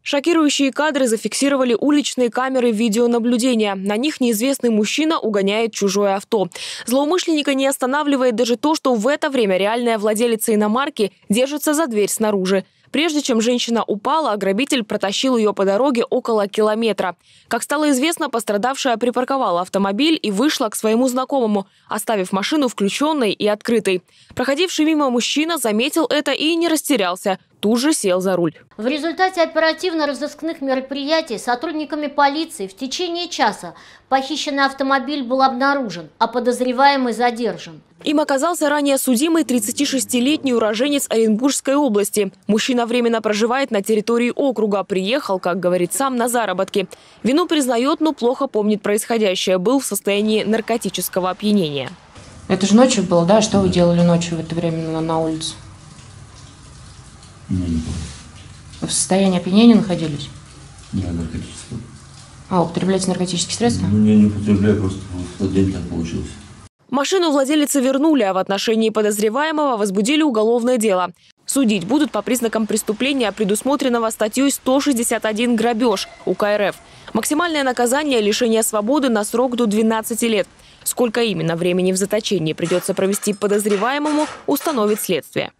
Шокирующие кадры зафиксировали уличные камеры видеонаблюдения. На них неизвестный мужчина угоняет чужое авто. Злоумышленника не останавливает даже то, что в это время реальная владелица иномарки держится за дверь снаружи. Прежде чем женщина упала, грабитель протащил ее по дороге около километра. Как стало известно, пострадавшая припарковала автомобиль и вышла к своему знакомому, оставив машину включенной и открытой. Проходивший мимо мужчина заметил это и не растерялся. Тут же сел за руль. В результате оперативно-розыскных мероприятий сотрудниками полиции в течение часа похищенный автомобиль был обнаружен, а подозреваемый задержан. Им оказался ранее судимый 36-летний уроженец Оренбургской области. Мужчина временно проживает на территории округа. Приехал, как говорит сам, на заработки. Вину признает, но плохо помнит происходящее. Был в состоянии наркотического опьянения. Это же ночью было, да? Что вы делали ночью в это время на улице? Не помню. Вы в состоянии опьянения находились? Да, наркотического. А, употребляете наркотические средства? Ну, я не употребляю, просто в тот день так получилось. Машину владельцы вернули, а в отношении подозреваемого возбудили уголовное дело. Судить будут по признакам преступления, предусмотренного статьей 161 «Грабеж» УК РФ. Максимальное наказание – лишение свободы на срок до 12 лет. Сколько именно времени в заточении придется провести подозреваемому, установит следствие.